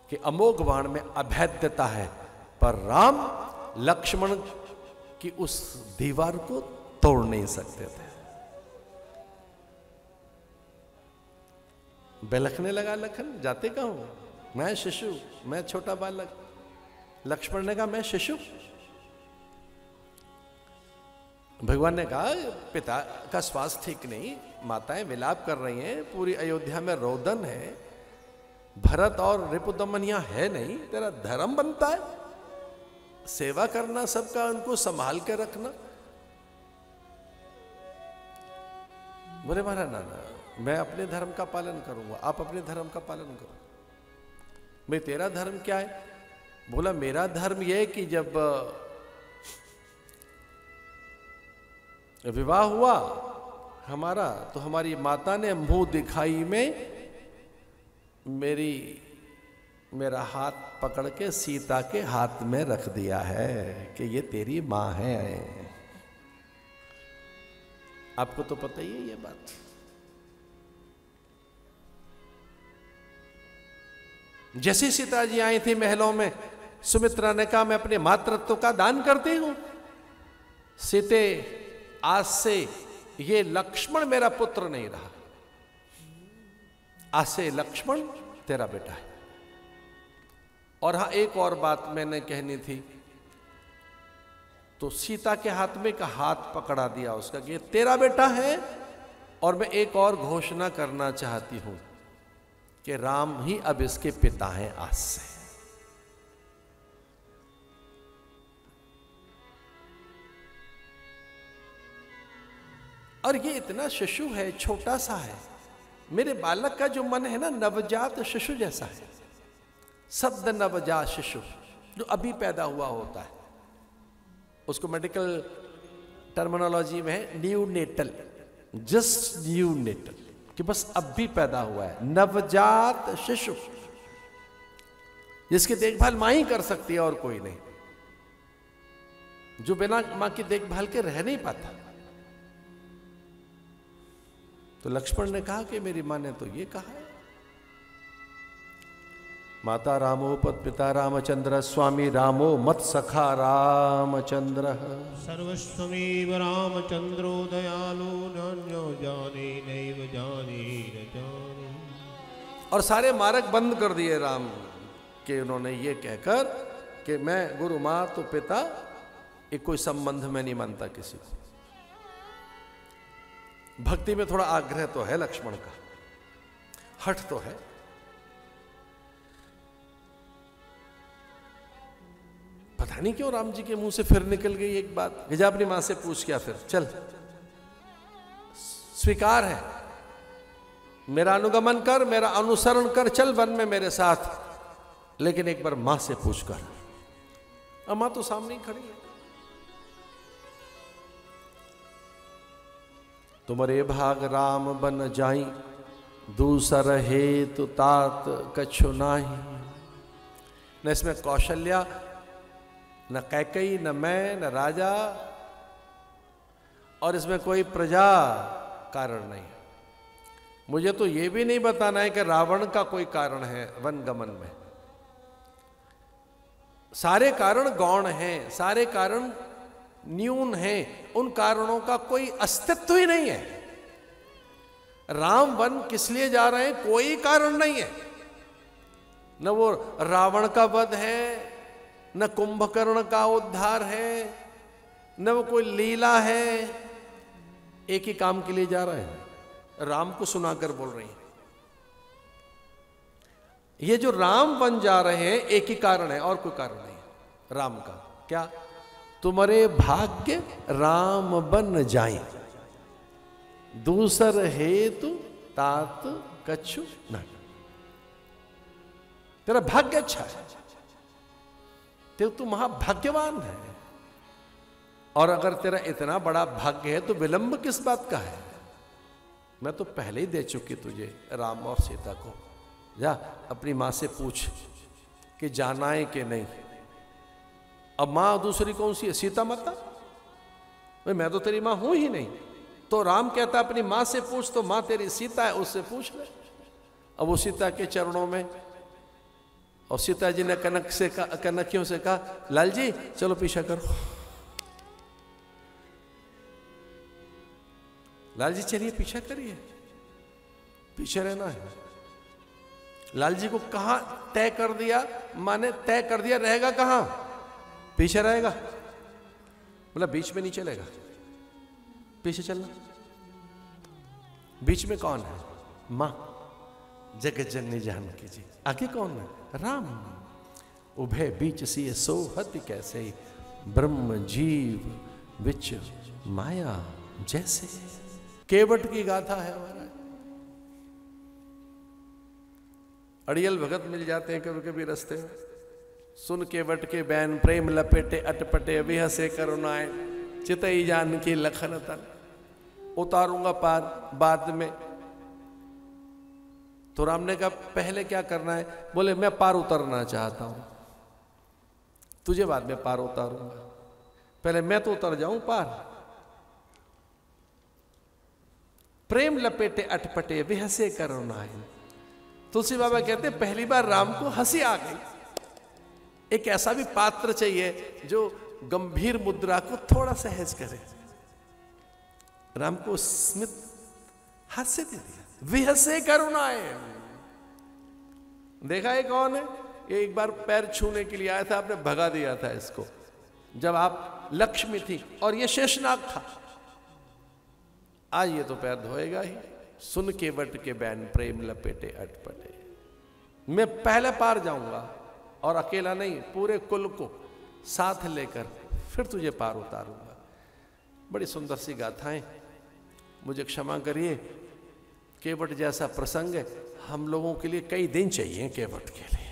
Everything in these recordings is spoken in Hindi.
कि अमोघ बाण में अभेद्यता है, पर राम लक्ष्मण की उस दीवार को तोड़ नहीं सकते थे। बिलखने लगा लखन, जाते कहां हूं, मैं शिशु, मैं छोटा बालक। लक्ष्मण ने कहा मैं शिशु। भगवान ने कहा पिता का स्वास्थ्य ठीक नहीं, माताएं विलाप कर रही हैं, पूरी अयोध्या में रोदन है, भरत और रिपुदमन यहां है नहीं, तेरा धर्म बनता है सेवा करना सबका, उनको संभाल के रखना। बोले महाराज नाना, मैं अपने धर्म का पालन करूंगा, आप अपने धर्म का पालन करो। भाई तेरा धर्म क्या है? बोला मेरा धर्म यह कि जब विवाह हुआ हमारा, तो हमारी माता ने मुंह दिखाई में मेरा हाथ पकड़ के सीता के हाथ में रख दिया है कि ये तेरी मां है। आपको तो पता ही है ये बात। जैसे सीता जी आई थी महलों में, सुमित्रा ने कहा मैं अपने मातृत्व का दान करती हूं। सीते आज से ये लक्ष्मण मेरा पुत्र नहीं रहा, आज से लक्ष्मण तेरा बेटा है। और हाँ, एक और बात मैंने कहनी थी, तो सीता के हाथ में का हाथ पकड़ा दिया उसका कि ये तेरा बेटा है। और मैं एक और घोषणा करना चाहती हूं कि राम ही अब इसके पिता हैं आज से। और ये इतना शिशु है, छोटा सा है, मेरे बालक का जो मन है ना नवजात शिशु जैसा है। शब्द नवजात शिशु जो अभी पैदा हुआ होता है, उसको मेडिकल टर्मिनोलॉजी में है न्यूनेटल, जस्ट न्यूनेटल, कि बस अब भी पैदा हुआ है, नवजात शिशु जिसकी देखभाल मां ही कर सकती है और कोई नहीं, जो बिना मां की देखभाल के रह नहीं पाता। तो लक्ष्मण ने कहा कि मेरी मां ने तो ये कहा है, माता रामोपत पिता रामचंद्र स्वामी रामो मत सखा रामचंद्र सर्वस्वमेव रामचंद्रो दयालु नान्यो जाने नैव जाने न जाने। और सारे मार्ग बंद कर दिए राम के, उन्होंने ये कहकर कि मैं गुरु मां तो पिता एक कोई संबंध में नहीं मानता किसी को। भक्ति में थोड़ा आग्रह तो है लक्ष्मण का, हठ तो है। पता नहीं क्यों राम जी के मुंह से फिर निकल गई एक बात, जा अपनी मां से पूछ क्या, फिर चल स्वीकार है, मेरा अनुगमन कर, मेरा अनुसरण कर, चल वन में मेरे साथ, लेकिन एक बार मां से पूछ कर। अब मां तो सामने ही खड़ी है। तुम्हारे भाग राम बन जाई, दूसर हेतु तात कछु नाही। न इसमें कौशल्या, न कैकई, न मैं, न राजा, और इसमें कोई प्रजा कारण नहीं। मुझे तो यह भी नहीं बताना है कि रावण का कोई कारण है वनगमन में। सारे कारण गौण हैं, सारे कारण न्यून है, उन कारणों का कोई अस्तित्व ही नहीं है। राम वन किस लिए जा रहे हैं, कोई कारण नहीं है। न वो रावण का वध है, न कुंभकर्ण का उद्धार है, न वो कोई लीला है। एक ही काम के लिए जा रहे हैं, राम को सुनाकर बोल रही हैं। ये जो राम वन जा रहे हैं एक ही कारण है, और कोई कारण नहीं है राम का। क्या? तुम्हारे भाग्य राम बन जाए, दूसर हेतु तात कछु नहीं। तेरा भाग्य अच्छा है, तू महाभाग्यवान है। और अगर तेरा इतना बड़ा भाग्य है तो विलंब किस बात का है? मैं तो पहले ही दे चुकी तुझे राम और सीता को। जा अपनी मां से पूछ कि जाना है कि नहीं। अब मां दूसरी कौन सी है? सीता माता। भाई मैं तो तेरी मां हूं ही नहीं। तो राम कहता अपनी मां से पूछ, तो मां तेरी सीता है, उससे पूछ ले। अब वो सीता के चरणों में और सीता जी ने कनखियों से कहा, लाल जी चलो पीछा करो। लाल जी चलिए पीछा करिए, पीछे रहना है। लाल जी को कहां तय कर दिया, माने तय कर दिया, रहेगा कहां, पीछे रहेगा। बोला बीच में नहीं चलेगा, पीछे चलना। बीच में कौन है, मां जगत जननी जानकी जी। आगे कौन है, राम। उभय बीच सी सोहत कैसे, ब्रह्म जीव विच माया जैसे। केवट की गाथा है हमारा। अड़ियल भगत मिल जाते हैं कभी कभी रास्ते में। सुन केवट के बैन, प्रेम लपेटे अटपटे, विहसे करुणाए, चितई जान की लखन तन। उतारूंगा पार बाद में। तो राम ने कहा पहले क्या करना है, बोले मैं पार उतरना चाहता हूं, तुझे बाद में पार उतारूंगा, पहले मैं तो उतर जाऊं पार। प्रेम लपेटे अटपटे, विहसे करुणाए। तुलसी बाबा कहते पहली बार राम को हंसी आ गई। एक ऐसा भी पात्र चाहिए जो गंभीर मुद्रा को थोड़ा सहज करे। राम को स्मित हास्य दे दिया, विहसे करुणाए। देखा है कौन है, ये एक बार पैर छूने के लिए आया था, आपने भगा दिया था इसको जब आप लक्ष्मी थी और ये शेषनाग था। आज ये तो पैर धोएगा ही। सुन केवट के बैन, प्रेम लपेटे अटपटे। मैं पहले पार जाऊंगा और अकेला नहीं, पूरे कुल को साथ लेकर फिर तुझे पार उतारूंगा। बड़ी सुंदर सी गाथाएं। मुझे क्षमा करिए, केवट जैसा प्रसंग है, हम लोगों के लिए कई दिन चाहिए केवट के लिए।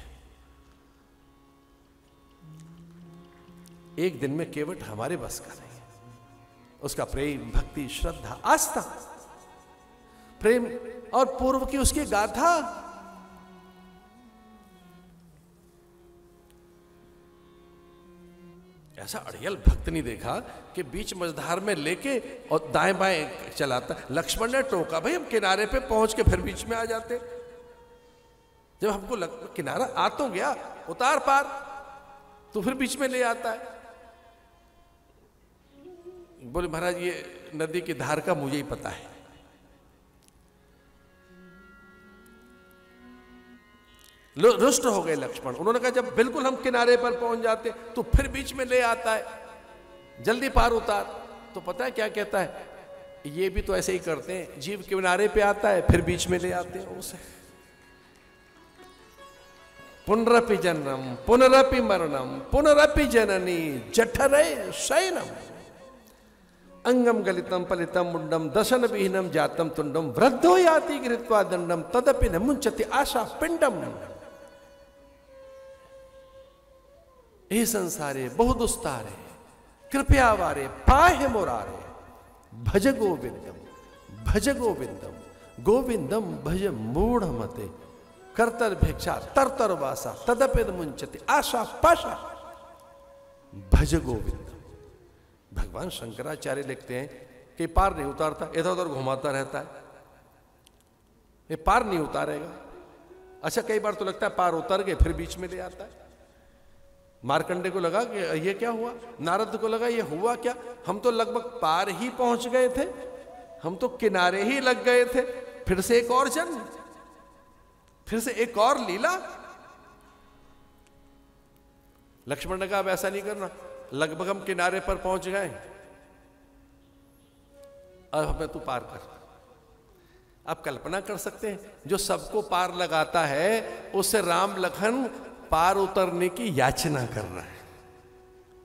एक दिन में केवट हमारे बस का नहीं है। उसका प्रेम, भक्ति, श्रद्धा, आस्था, प्रेम और पूर्व की उसकी गाथा। ऐसा अड़ियल भक्त नहीं देखा कि बीच मझधार में लेके और दाएं बाएं चलाता। लक्ष्मण ने टोका, भाई हम किनारे पे पहुंच के फिर बीच में आ जाते। जब हमको किनारा आ तो गया, उतार पार, तो फिर बीच में ले आता है। बोले महाराज ये नदी की धार का मुझे ही पता है। रुष्ट हो गए लक्ष्मण। उन्होंने कहा जब बिल्कुल हम किनारे पर पहुंच जाते तो फिर बीच में ले आता है, जल्दी पार उतार। तो पता है क्या कहता है, ये भी तो ऐसे ही करते हैं, जीव किनारे पे आता है फिर बीच में ले आते हैं उसे। पुनरपि जन्म पुनरपि मरणम पुनरपि जननी जठरे शयनम, अंगम गलितम पलितम मुंडम दशन विहीनम जातम तुंडम, वृद्धो याति गृहीत्वा दंडम तदपि न मुंचति आशा पिंडम। हे संसारे बहु दुस्तारे, कृपया वारे पाहे मुरारे, भज गोविंदम गोविंदम भज मूढ़ मते, करतर भिक्षा तरतर वासा तदपि न मुंचति आशा पाशा, भज गोविंदम। भगवान शंकराचार्य लिखते हैं कि पार नहीं उतारता, इधर उधर घुमाता रहता है, ये पार नहीं उतारेगा। अच्छा कई बार तो लगता है पार उतर गए फिर बीच में ले आता है। मार्कंडे को लगा कि ये क्या हुआ, नारद को लगा ये हुआ क्या, हम तो लगभग पार ही पहुंच गए थे, हम तो किनारे ही लग गए थे, फिर से एक और जन्म, फिर से एक और लीला। लक्ष्मण ने कहा अब ऐसा नहीं करना, लगभग हम किनारे पर पहुंच गए, अब हमें तू पार कर। आप कल्पना कर सकते हैं जो सबको पार लगाता है उससे राम लखन पार उतरने की याचना कर रहा है।